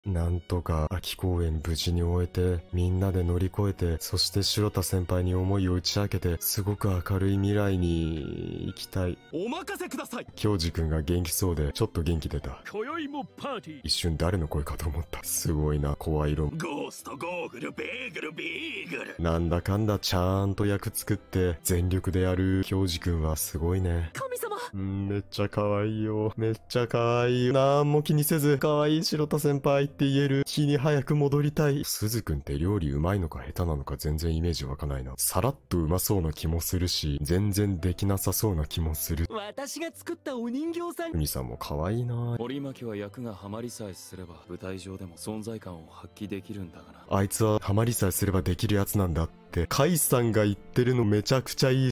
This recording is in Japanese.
なんとか秋公演無事に終えて、みんなで乗り越えて、そして白田先輩に思いを打ち明けて、すごく明るい未来に行きたい。 お任せください。 京二くんが元気そうで、ちょっと元気出た。 今宵もパーティー。 一瞬誰の声かと思った。すごいな、声色。 ゴースト、ゴーグル、ベーグル、ビーグル。 なんだかんだちゃんと役作って、全力でやる京二くんはすごいね。 神様。 めっちゃ可愛いよ。めっちゃ可愛いよ。なんも気にせず、可愛い白田先輩って言える。日に早く戻りたい。鈴くんって料理うまいのか下手なのか全然イメージ湧かないな。さらっとうまそうな気もするし、全然できなさそうな気もする。 私が作ったお人形さん。 海さんも可愛いな。 堀巻は役がハマりさえすれば、舞台上でも存在感を発揮できるんだがな。 あいつはハマりさえすればできるやつなんだって、カイさんが言ってるのめちゃくちゃいい。